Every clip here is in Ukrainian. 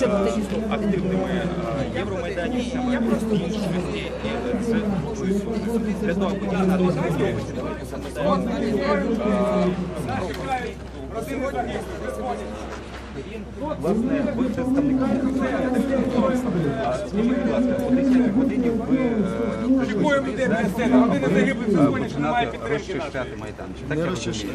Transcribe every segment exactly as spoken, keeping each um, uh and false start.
активними євромайданівцями, більшості і це для того, аби дізнатися власне, ви представники, скажіть, будь ласка, о десятій годині ви починати розчищати Майдан. Не розчищати.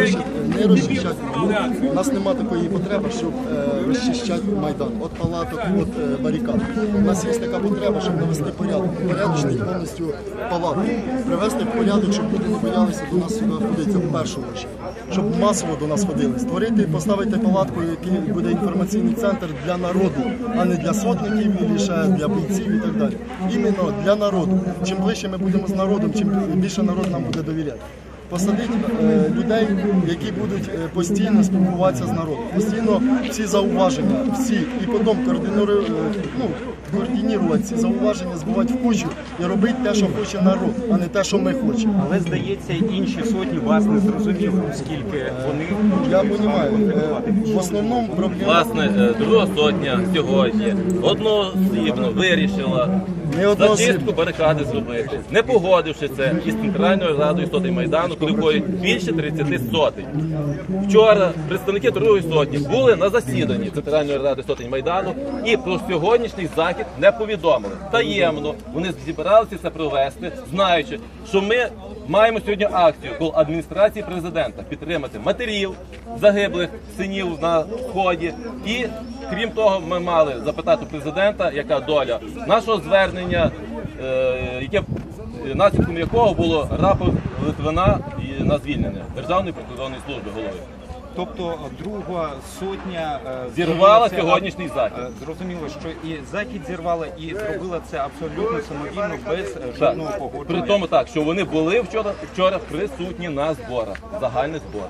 Не розчищати. У нас немає такої потреби, щоб розчищати Майдан. От палаток, от барикад. У нас є така потреба, щоб навести порядок. Порядочний повністю палатки. Привести в порядок, щоб люди не боялися до нас сюди ходити в першу чергу. Щоб масово до нас ходили. Створити і поставити палатку, який буде інформаційний центр для народу, а не для сотників, і лише для бійців і так далі. Іменно для народу. Чим ближче ми будемо з народом, чим більше народ нам буде довіряти. Посадити е, людей, які будуть е, постійно спілкуватися з народом. Постійно всі зауваження, всі, і потім координувати, е, ну, координувати ці зауваження, збивати в кучу і робити те, що хоче народ, а не те, що ми хочемо. Але, здається, інші сотні вас не зрозуміли, оскільки вони... Я розумію. Е, в основному проблема... Власне, друга сотня сьогодні одноосібно вирішила зачистку барикади зробити, не погодивши це із Центральною радою сотень Майдану, куди входять більше тридцяти сотень. Вчора представники другої сотні були на засіданні Центральної ради сотень Майдану і про сьогоднішній захід не повідомили. Таємно вони зібралися це провести, знаючи, що ми маємо сьогодні акцію коло адміністрації президента підтримати матерів загиблих синів на Сході. І, крім того, ми мали запитати президента, яка доля нашого звернення, е, яке, наслідком якого було рапорт Литвина на звільнення Державної прикордонної служби голови. Тобто друга сотня зірвала сьогоднішній захід. Зрозуміло, що і захід зірвала, і зробила це абсолютно самовільно, без жодного погодження. При тому так, що вони були вчора, вчора присутні на зборах, загальних зборах.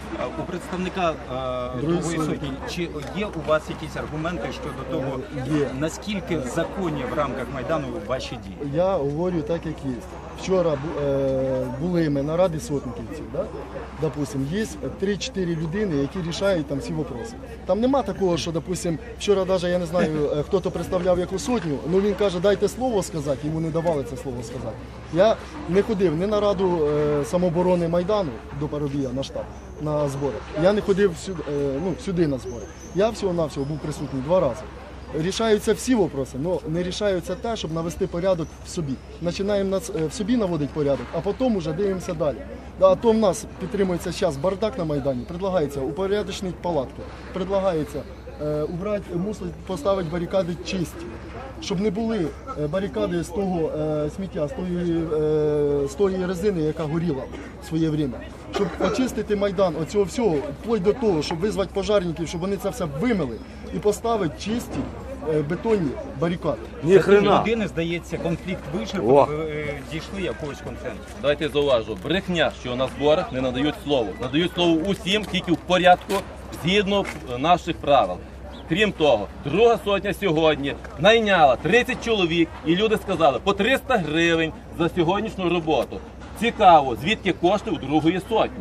У представника е, другої сотні, чи є у вас якісь аргументи щодо того, Є. наскільки законні в рамках Майдану ваші дії? Я говорю так, як є. Вчора е, були ми на раді сотниківців, да? Допустим, є три-чотири людини, які рішають там всі вопроси. Там нема такого, що, допустим, вчора навіть, я не знаю, хто-то представляв яку сотню, ну він каже, дайте слово сказати, йому не давали це слово сказати. Я не ходив ні на раду е, самооборони Майдану до Парубія, на штаб, на збори. Я не ходив сюди, е, ну, сюди на збори. Я всього-навсього був присутній два рази. Рішаються всі вопроси, але не рішаються те, щоб навести порядок в собі. Починаємо в собі наводити порядок, а потім вже дивимося далі. А то в нас підтримується зараз бардак на Майдані, предлагається упорядочити палатки, предлагається е, убрати, мусить поставити барикади чисті, щоб не були барикади з того е, сміття, з тої, е, з тої резини, яка горіла в своє время. Щоб очистити Майдан від цього всього, вплоть до того, щоб визвати пожарників, щоб вони це все вимили і поставити чисті е, бетонні барикади. Ні хрена. Людини, здається, конфлікт вичерпав, ви дійшли якогось консенсусу. Давайте зауважу, брехня, що на зборах не надають слово. Надають слово усім, тільки в порядку, згідно наших правил. Крім того, друга сотня сьогодні найняла тридцять чоловік, і люди сказали по триста гривень за сьогоднішню роботу. Цікаво, звідки кошти у другої сотні?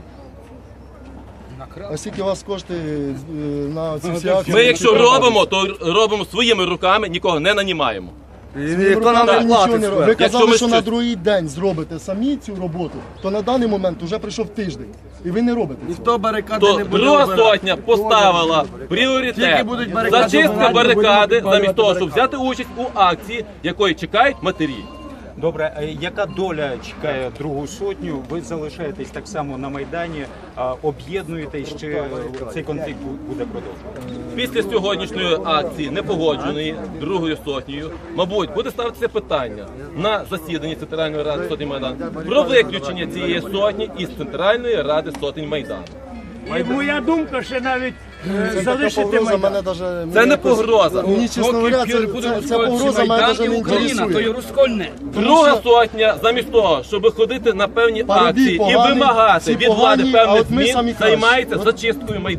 А скільки у вас коштує на ці всі акції? Ми якщо робимо, то робимо своїми руками, нікого не нанімаємо. Ніхто нам не платить. Ви казали, ми що щось- на другий день зробите самі цю роботу, то на даний момент вже прийшов тиждень, і ви не робите цього. Ніхто барикади То не буде друга обирати. сотня поставила пріоритет Тільки будуть барикади зачистка обирати, барикади, будуть замість того, щоб барикади. взяти участь у акції, якої чекають матері. Добре, а яка доля чекає другу сотню? Ви залишаєтесь так само на Майдані, а, об'єднуєтесь, чи цей конфлікт буде продовжуватися? Після сьогоднішньої акції, непогодженої другою сотнею, мабуть, буде ставитися питання на засіданні Центральної ради сотень Майдану про виключення цієї сотні із Центральної ради сотень Майдану. І моя думка, що навіть е, Це така залишити погроза Майдан. мене даже... Це не погроза. Мені, чесно говоря, це, це, це погроза мене даже не інтересує. Розкольне. Друга сотня, замість того, щоб ходити на певні Парубій акції і поганий, вимагати всі від влади погані, а певних от ми самі змін, кращі. займається От- зачисткою Майдану.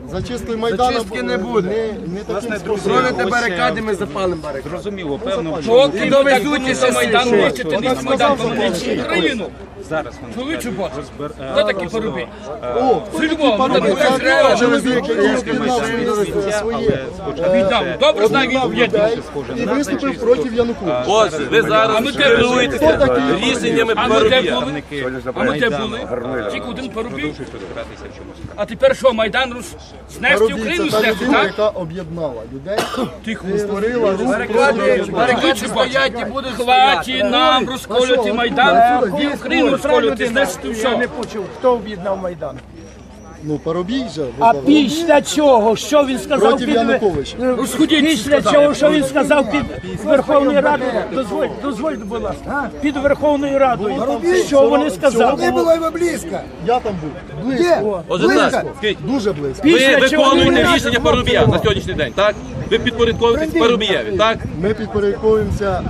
Зачистки Майдану Зачистки не буде. Не, не таким способом. Строните Ось, барикади, е, ми запалимо барикади. Зрозуміло, певно, в Поки чому- довезуть до Майдану, нищити не Майдан комуністичну Україну. зараз вони Чоловічу бачу. розбер- е, Хто такі поруби? О, хто такі парубі? Це чоловік, який об'єднав свої Віддав. Добре знаю, він об'єднав. і виступив проти Януковича. Отже, ви зараз А ми де керуєтеся рішеннями А ми де Парубія. були? А ми де були? Тільки один порубів. А тепер що, Майдан роз... знести Парубій Україну це та знести, людина, так? яка об'єднала людей Тихо. і створила рух Барикади, проти барикади стоять і будуть Хватить стояти. нам розколювати Майдан, і Україну розколювати, знести все. почув, хто об'єднав Майдан. Ну, Парубій же А визвав. після чого, що він сказав Проти під Януковича. після чого, що він сказав під Верховною Радою, дозволь, дозволь, будь ласка, під Верховною Радою, що вони сказали? Не було його близько. Я там був. Близько. Отже, так, скажіть, Дуже близько. ви Після чого виконуєте вони- рішення Парубія на сьогоднішній день, так? Ви підпорядковуєтесь Парубієві, так? Ми підпорядковуємося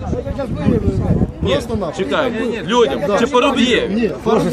просто на Чекайте, людям, чи Парубієві? Ні,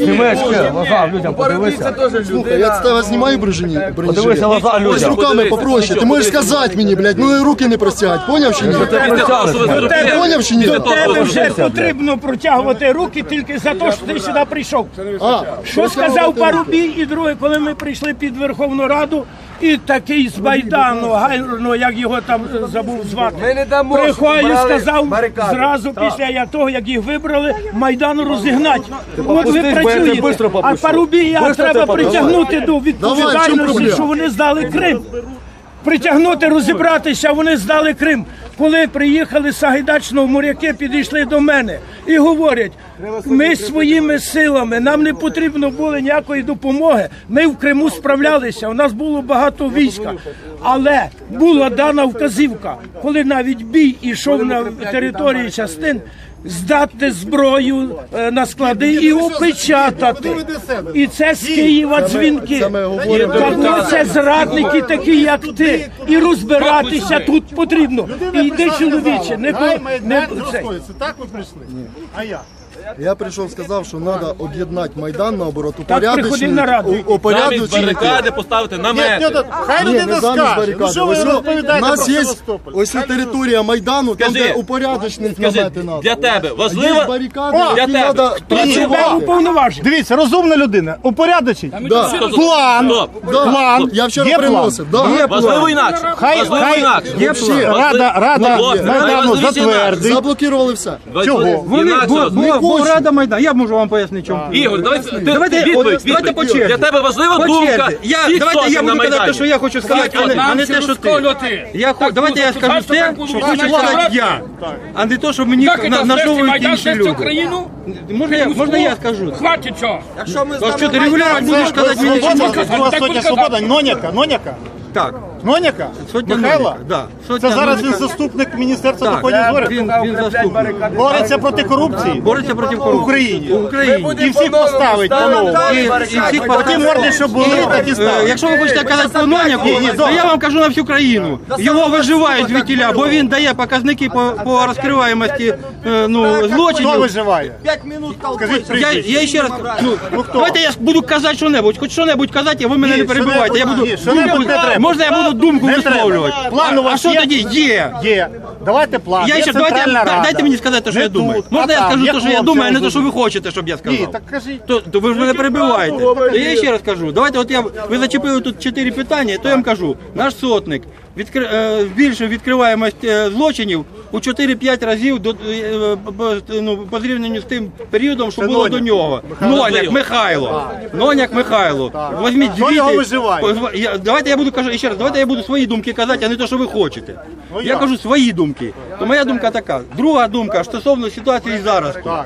Парубій. Парубій це теж Слухай, я з тебе знімаю бронежилет? Подивися глаза Ось людям. руками попроще. Ти можеш сказати мені, блядь, ну і руки не простягати. Поняв чи ні? Після того, що ви зробили, Поняв чи ні? після того, що Тебе ви вже зробили. потрібно протягувати руки тільки за те, що ти сюди прийшов. А, Що сказав Парубій і друге, коли ми прийшли під Верховну Раду, і такий з Майдану, Гайрно, як його там е, забув звати, Ми не дамо, щоб приходив і брали сказав барикади. зразу після я- того, як їх вибрали, Майдан розігнати. От ви попустись, бо я тебе працюєте, быстро а попущу. Парубія Быстро треба тебе попущу. притягнути до Давай, в чому відповідальності, проблема? що вони здали Крим. Притягнути, розібратися, вони здали Крим. Коли приїхали з Сагайдачного, моряки підійшли до мене і говорять, ми своїми силами, нам не потрібно було ніякої допомоги, ми в Криму справлялися, у нас було багато війська, але була дана вказівка, коли навіть бій ішов на території частин, здати зброю е, на склади і опечатати. І це з Києва дзвінки. Це ми говоримо. Тому це зрадники такі, як ти. І розбиратися тут потрібно. І йди, чоловіче, не, ко- не цей. Так ви прийшли? А я? Я прийшов, сказав, що треба об'єднати Майдан, наоборот, приходив на раду. упорядочити. Замість барикади поставити намети. Хай Ні, людина не замість скаже. барикади. Ну що ви Ось о- розповідаєте У нас про є Севастополь? ось ця територія Майдану, там Скажи, де упорядочних Скажи, намети надо. для тебе Є важливо? барикади, Для які тебе. треба Хто Тебе працювати. уповноважив. Дивіться, розумна людина, упорядочить. Да. План. Стоп. Да. План. Я вчора Є план? приносив. Да. Важливо інакше. Хай, Важливо хай інакше. Вообще. Рада, Рада Хлопці, Майдану найважливіше затвердить. Заблокували все. Чого? Інакше. Бо, бо Рада Майдан, я можу вам пояснити, чому. Ігор, давай ти Давайте, от, відповідь, давайте по відповідь. черзі. Для тебе важлива По думка черзі. Я, всіх давайте я сотень на буду казати те, Майдані. що я хочу сказати, а не, а не те, що ти. Я, хо- давайте я скажу те, що хочу сказати я, а не те, що мені Так і на- знести нажовують Майдан, інші знести люди. Україну? Можна я, можна я скажу? Хватить що? То що ти регулярно будеш казати мені, що Свобода, можна? друга Так сотня будь свобода. Ноняка, Ноняка. Так, Ноняка? сотня Михайла? Новіка, да. Це Сотня зараз він Новіка. заступник Міністерства Так, доходів зорів. він, він заступник. Бореться проти корупції. Бореться проти В корупції. Україні. В Україні. І всіх поставить по-новому. І, і всіх Такі морди, що були, такі Е, ставить. Якщо ви хочете казати про Ноняку, то я вам кажу на всю країну. Його виживають звідтіля, бо він дає показники по, по розкриваємості е, ну, Хто злочинів. виживає? Скажіть Я, прізвище. я ще раз ну, давайте я буду казати що-небудь, хоч що-небудь казати, а ви мене Ні, не перебивайте. Я буду що-небудь, ні, що-небудь думку- не треба. можна я буду думку Не треба. висловлювати. План у А, а вас що є? тоді? Є. Є. Давайте план. Я Є ще, давайте, Центральна да- Рада. дайте мені сказати те, що Не я думаю. тут, Можна а я там. скажу Є те, що я хлопці думаю, а не те, що ви розумні. хочете, щоб я сказав. Ні, так кажіть. То, то ви ж мене перебиваєте. То я ще раз кажу. Давайте, от я ви зачепили тут чотири питання, то я вам кажу. Наш сотник відкри, е, збільшив відкриваємость е, злочинів у чотири-п'ять разів до, е, по, ну, по зрівнянню з тим періодом, що Це було Ноняк. до нього. Ноняк Михайло. Ноняк Михайло. Возьміть Хто його звідти. виживає? позва- я- Давайте я буду кажу ще раз, давайте я буду свої думки казати, а не те, що ви хочете. Ну, Я як? кажу свої думки. То моя думка така. Друга думка стосовно ситуації зараз. Так.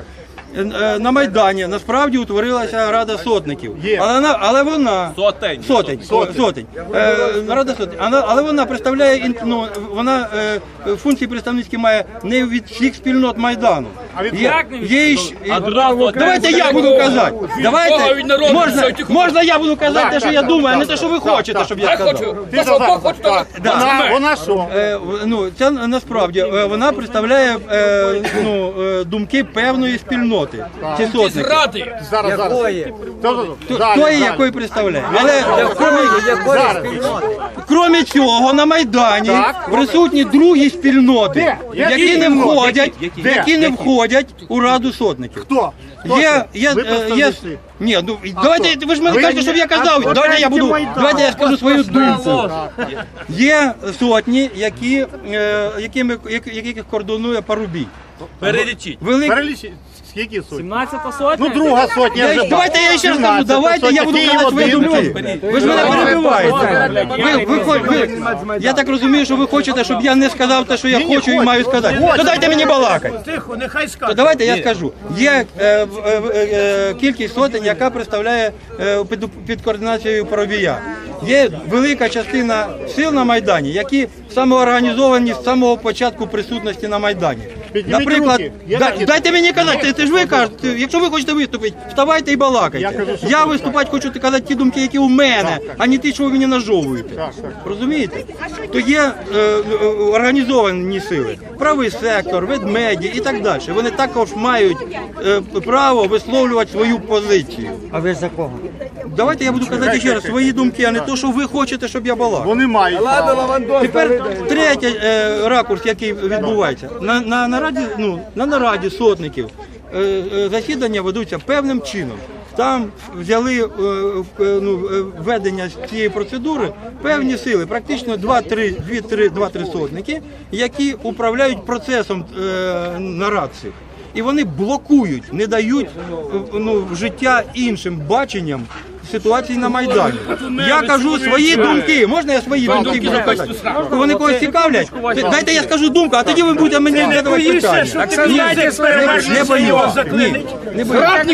Е, На Майдані насправді утворилася Рада сотників. Є. Але вона, але вона Сотень. сотень, сотень. Е, Рада сотень. Але, але вона представляє ін- ну, вона е, функції представницькі має не від всіх спільнот Майдану. Є, є ще- А друга сотня. Давайте я буду казати. Бога Давайте, від народу, можна, все, тихо. можна я буду казати те, що я думаю, а не те, що ви хочете, щоб я Я сказав. хочу. То, що Бог хоче, то Вона, вона що? Е, в- ну, це насправді е, вона представляє е, ну, е, думки певної спільноти. Ці сотники. зради. Зараз, зараз. То- Ту- далі, Тої, далі. якої представляє. Але крім, Зараз. крім цього, на Майдані Так. присутні другі спільноти, Де? які Які не спільноти? входять, Де? які не входять у Раду сотників. Хто? Хто Є, це? є, Ви е, є, представники? ні, ну, давайте, ви ж мене Ви кажете, не- щоб я казав, а давайте я буду, Майдан. давайте я скажу свою думку. Є сотні, які, е, якими, як- яких кордонує Парубій. Перелічіть. Велик... Перелічіть. Скільки сотень? сімнадцята сотня. Ну, друга сотня вже. Я, давайте я ще раз кажу, сімнадцята давайте я сотня, буду Київ казати свої один. думки. Ви ж мене перебиваєте. Ви, ви, хо- ви, я так розумію, що ви хочете, щоб я не сказав те, що я хочу і маю сказати. То дайте мені балакати. Тихо, нехай То скаже. давайте я скажу. Є е, в- е, в- е, кількість сотень, яка представляє е, під, під координацією Парубія. Є велика частина сил на Майдані, які самоорганізовані з самого початку присутності на Майдані. Підніміть Наприклад, руки. Є да- такі? дайте мені казати, це ж ви кажете, якщо ви хочете виступити, вставайте і балакайте. Я кажу, що Я так. виступати хочу казати ті думки, які у мене, а не ті, що ви мені нажовуєте. Так, так. Розумієте? То є е, е, організовані сили, правий сектор, ведмеді і так далі. Вони також мають е, право висловлювати свою позицію. А ви за кого? Давайте я буду казати ще раз свої думки, а не то, що ви хочете, щоб я балакав. Вони мають. Тепер третій е, ракурс, який відбувається. На, на, нараді, ну, на нараді сотників е, е, засідання ведуться певним чином. Там взяли е, в- е, ну, е, ведення цієї процедури певні сили, практично два-три сотники, які управляють процесом е, нарад цих. І вони блокують, не дають е, ну, життя іншим баченням ситуації на Майдані. Я кажу свої думки. Можна я свої думки буду казати? Вони когось цікавлять? Дайте я скажу думку, а тоді ви будете мені задавати Боїшся, питання. що ти знаєте, Не, не боюся. Ні, не боюся.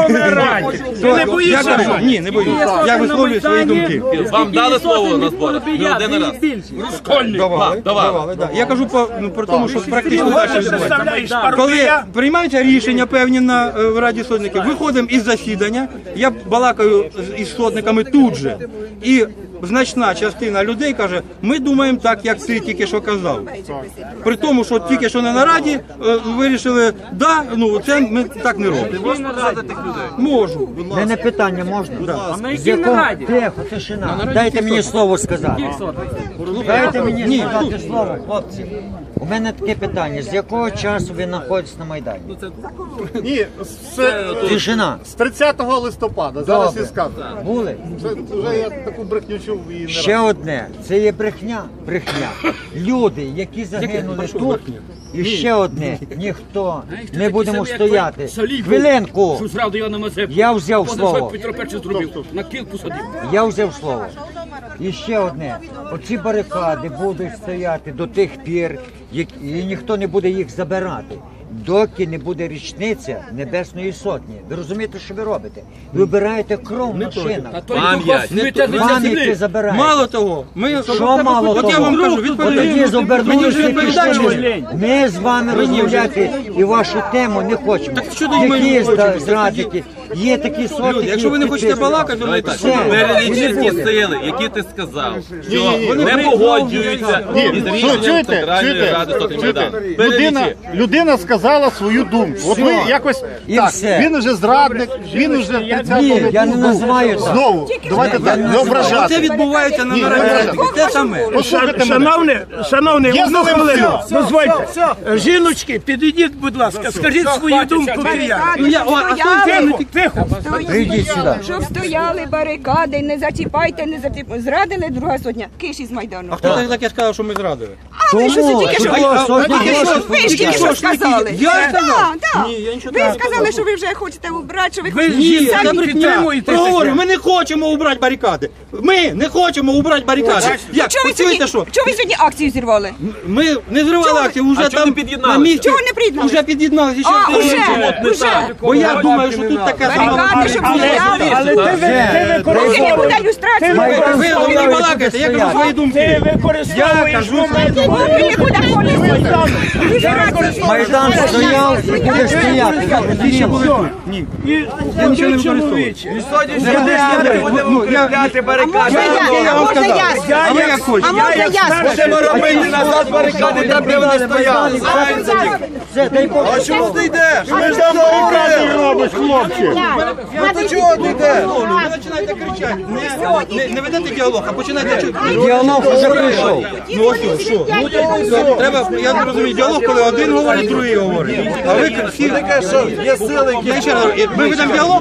Ти не Я боїшся? кажу, ні, не боюся. Я висловлюю свої думки. Вам дали слово на зборах? Не один раз. Розкольник. Давали, давали. давали, да. Я кажу по, ну, про тому, що практично Ти далі хочеш відбувається. заставляєш Коли Парубія? приймаються рішення певні на е, в Раді сотників, виходимо із засідання, я балакаю з- із сотниками тут же, і значна частина людей каже, ми думаємо так, як ти тільки що казав. При тому, що тільки що не на Раді е, вирішили, да, ну це ми так не робимо. Можна назвати тих людей? Можу, будь У ласка. мене питання можна? А на З якій якого- нараді? Тихо, тишина. Дайте мені слово сказати. Дайте мені сказати слово, хлопці. У мене таке питання. З якого часу ви знаходитесь на Майдані? Ні, з, Тишина. з тридцятого листопада. Зараз Добре. і скажу. Були? Вже, вже я таку брехню чув і не Ще одне. Це є брехня. Брехня. Люди, які загинули тут, і ще одне. Ніхто. Не будемо стояти. Хвилинку. Що зразу я на Мазепу. Я взяв От слово. Петро Перший зробив. На кіл посадив. Я взяв слово. І ще одне. Оці барикади будуть стояти до тих пір, як- і ніхто не буде їх забирати. Доки не буде річниця Небесної Сотні. Ви розумієте, що ви робите? Ви вибираєте кров на шинах. А то й Пам'ять. до вас Не світе то- не Пам'яті землі. забираєте. Мало того, ми Що мало от того? я вам кажу, От тоді відповідь. Мені зобернулися вже і пішли. Ми з вами розмовляти і вашу тему не хочемо. що тоді ми не Які хочемо? зда- зрадники? Є такі сотники. Люди, якщо ви не хочете балакати, то Давай так. Все. Перелічіть Не ті буде. сили, які ти сказав, що Ні-ні-ні. не погоджуються Ні, із що, рішенням чуєте, Центральної чуєте, Ради сотень чуєте? Майдану. Людина, Перелічіть. людина сказала свою думку. От ви якось І так, все. він уже зрадник, він уже тридцятого Ні, я не називаю так. Знову, давайте так, не Це ображати. відбувається на Ні, нараді. ні, Те саме. Послухайте мене. Шановне, шановне, Я одну за ним хвилину, все. дозвольте. Жіночки, підійдіть, будь ласка, скажіть свою думку киян. Ну, я, о, а Тихо, тихо. Прийдіть сюди. Щоб стояли барикади, не зачіпайте, не зачіпайте. Зрадили друга сотня. Киш із Майдану. А хто так таке сказав, що ми зрадили? А ви що Тому, це тільки що? що а, сотні а, Ви що? ж- Ви ж тільки що сказали. Я Так, сказав? так. Ні, я нічого Ви не сказали, сказав. що ви вже хочете убрати, що ви Ви хочете. Ні, самі це брехня. підтримуєте Проговорю, таке. ми не хочемо убрати барикади. Ми не хочемо убрати барикади. Як? Чого ви Почуєте, сьогодні, що? чого ви сьогодні акцію зірвали? Ми не зривали акцію, вже А чого там не під'єдналися? на місці. Чого не приєдналися? Вже під'єдналися. ще А, раз. уже, не уже. так. Бо я думаю, що тут таке саме. Барикади, щоб стояли. Але ти, ви- ти Тільки буде використовуєш. ілюстрація. Ти Ви використовуєш- ви не балакаєте, я кажу свої Ти думки. Я використовуєш кажу момент свої думки. Говорили, куди ходить. Майдан стояв і буде стояти. Ті ще були тут. Ні. І Я нічого не використовую. Ну, Укріпляти барикади. Я вам сказав. А ви як хочете? Будемо робити назад барикади, там де вони стояли. А чому ти йдеш? Ми ж там барикади робиш, хлопці. Ну чого ти йдеш? Ви починаєте кричати. Не, не, не ведете діалог, а починаєте чути. Діалог вже прийшов. Ну ось що? що? Треба, я не розумію, діалог, коли один говорить, другий говорить. А ви всі... Є сили, які... Я ще раз говорю, ми ведемо діалог,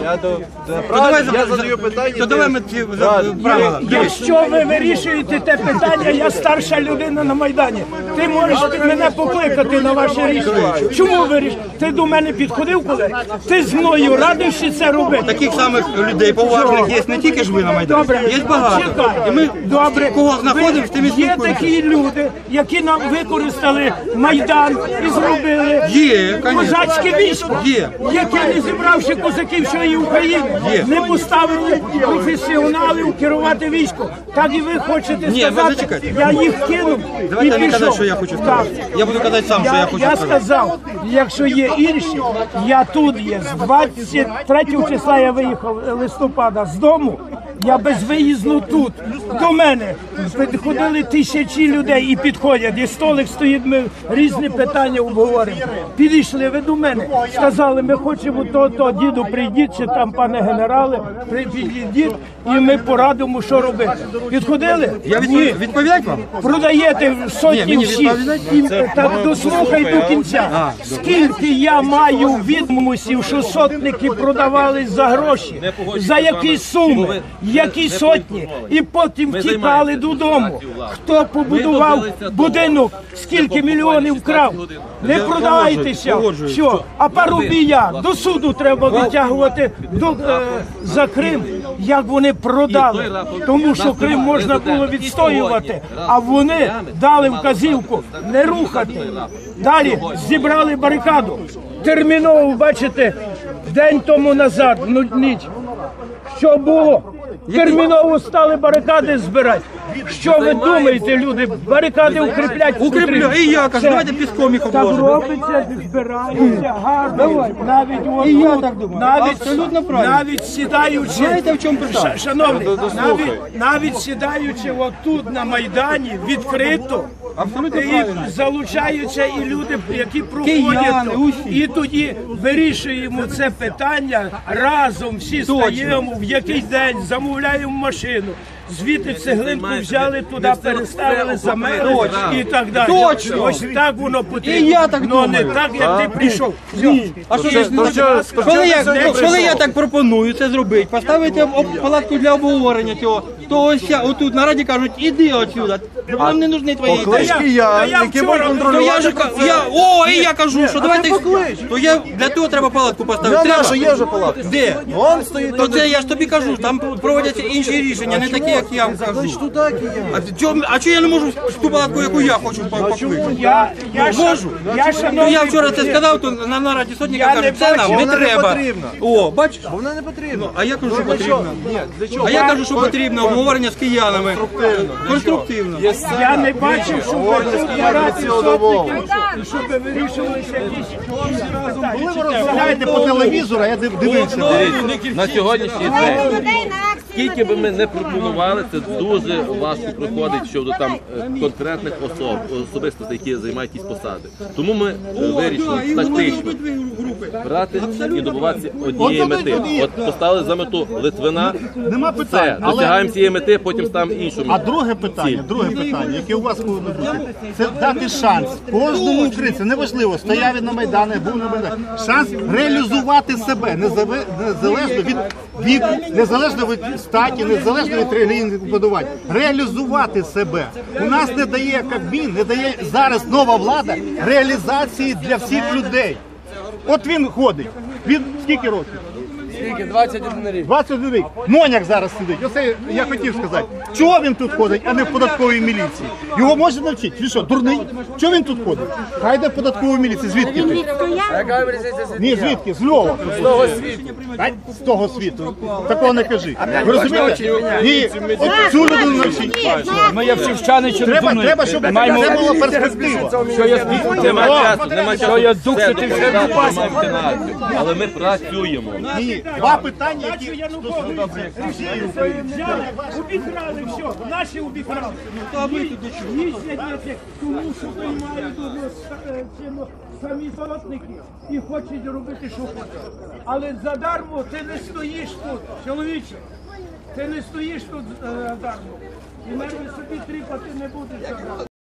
то давай, Я задаю питання. то давай ми ці за- правила. Якщо ви вирішуєте те питання, я старша людина на Майдані. Ти можеш мене покликати на ваше рішення. Чому вирішуєш? Ти до мене підходив коли? Ти з мною радився це робити? Таких самих людей поважних є не тільки ж ви на Майдані, Добре, є багато. чекай. І ми Добре, кого знаходимо, з тим і є спілкуємося. такі люди, які нам використали Майдан і зробили Є, конечно. козацьке військо, Є. яке, не зібравши козаків всієї України, Є. не поставили професіоналів керувати військом. Так і ви хочете Ні, ви сказати, зачекайте. я їх кинув і Давайте не пішов. казати, що я хочу сказати. Так. Я буду казати сам, що я Я, хочу я сказати. сказав, якщо є інші, я тут є. З двадцять третього числа я виїхав листопада з дому. Я безвиїзно тут. До мене підходили тисячі людей і підходять. І столик стоїть, ми різні питання обговоримо. Підійшли ви до мене, сказали, ми хочемо то-то, діду прийдіть, чи там, пане генерале, підійдіть, і ми порадимо, що робити. Підходили? Я Ні. відповідь, відповідать вам? Продаєте Ні, сотні мені всіх. відповідати? І, так дослухай до кінця. Скільки я маю відомостей, що сотники продавались за гроші, за які суми, які сотні, і потім втікали додому. Хто побудував будинок, скільки мільйонів вкрав? Не продавайтеся. Що? А Парубія до суду треба витягувати до, е, за Крим, як вони продали. Тому що Крим можна було відстоювати, а вони дали вказівку не рухати. Далі зібрали барикаду. Терміново, бачите, день тому назад, ну, ніч. Що було? Терміново стали барикади збирати. Що ви думаєте, люди? Барикади укріплять. Укріплю. І я кажу, Все. давайте піском їх Так обложимо. робиться, збираються гарно. Навіть І я отут, так думаю. навіть, Абсолютно правильно. навіть сідаючи, Знаєте, в чому питання? Ш- шановні, навіть, навіть сідаючи отут на Майдані відкрито, Абсолютно і правильно. залучаються і люди, які Кияни, проходять, усі. і тоді вирішуємо це питання разом, всі стаємо, в який день замовляємо машину. Звідти цеглинку взяли, туди переставили, замели і так далі. Точно. Ось так воно потрібно. І я так Но не думаю. так, як ти прийшов. Все. А що, ж не так? коли, я, ну, коли я так пропоную це зробити, поставити об- палатку для обговорення цього, то ось я отут на раді кажуть, іди отсюда, нам не нужні твої ідеї. Та я- та я вчора То я ж ка- я, о, і я кажу, що давайте, то я, для того треба палатку поставити. Треба. є вже палатка. Де? Вон стоїть. То це я ж тобі кажу, там проводяться інші рішення, не такі, як я вам кажу. А чого а чого я не можу ту палатку, яку я хочу покликати? Я, я, ша- Можу. я, Ну, шановний, я вчора це сказав, то на нараді сотника Я кажуть, не це нам бачив, не вона не треба. потрібна. О, бачиш? Вона не потрібна. А я кажу, що потрібно. Ні, для чого? А я кажу, що потрібно обговорення з киянами. Конструктивно. я не бачив, що ви збирати сотників, щоб вирішувалися якісь питання. Знаєте, по телевізору, я див- дивився. На сьогоднішній день, скільки би ми не пропонували, це дуже важко проходить щодо там е, конкретних особ, особистостей, які займають якісь посади. Тому ми е, вирішили тактично брати і добуватися однієї мети. От поставили за мету Литвина, Нема все, питань. Але досягаємо цієї мети, потім ставимо іншу а мету. друге питання, друге питання, яке у вас повинно бути, це дати шанс кожному українцю, неважливо, стояв він на Майдані, був на Майдані, шанс реалізувати себе, незаве- незалежно від віку, незалежно від статі, незалежно від релігійних будувань. Реалізувати себе. У нас не дає Кабмін, не дає зараз нова влада реалізації для всіх людей. От він ходить. Він скільки років? Скільки? двадцять один рік. двадцять один рік. Моняк зараз сидить. Оце я хотів сказати. Чого він тут ходить, а не в податковій міліції? Його можна навчити? Він що, дурний? Чого він тут ходить? Хай йде в податкову міліцію. Звідки ти? Яка ви різниця? Ні, звідки? З Львова. З того світу. Ай, з того світу. Такого не кажи. Ви розумієте? Ні, от цю людину навчіть. Ми є вчивчани, що Треба, розуміють. треба, щоб Маємо- це була перспектива. Що я Нема часу, нема часу. я дух, Все, що ти вже доповідати, купався. маємо фінансів. Але ми працюємо. Ні, два питання, які Януковича взяли, обікрали все, наші обікрали. Їздять на це, тому що приймають самі сотники і хочуть робити, що хочуть. Але задармо ти не стоїш тут, чоловіче. Ти не стоїш тут е, дармо. І навіть собі тріпати не будеш задармо.